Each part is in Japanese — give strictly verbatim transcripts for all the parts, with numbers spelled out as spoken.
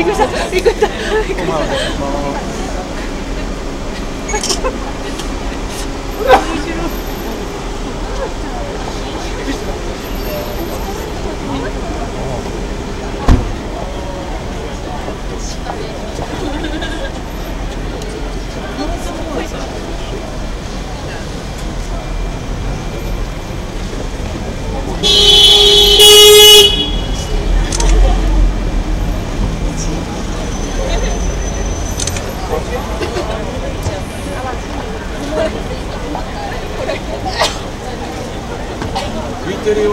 くりしたびっくりした。 浮いてるよ。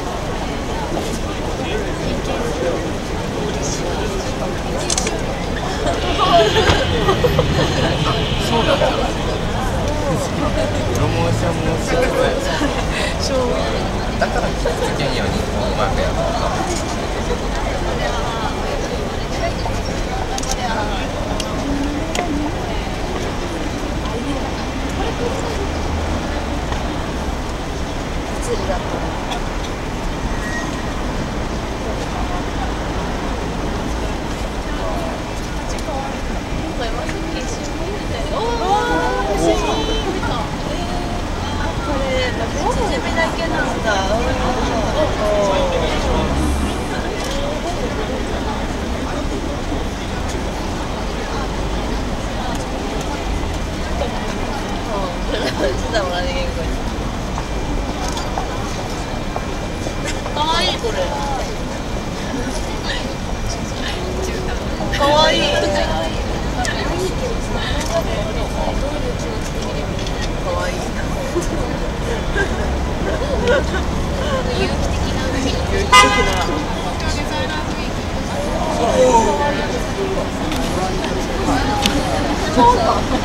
そうだった。プロモーションもしてくれ。だからきつけんようにうまくやった。 かわいいこれ。かわいい。かわいいな。有機的な有機的な。そうか。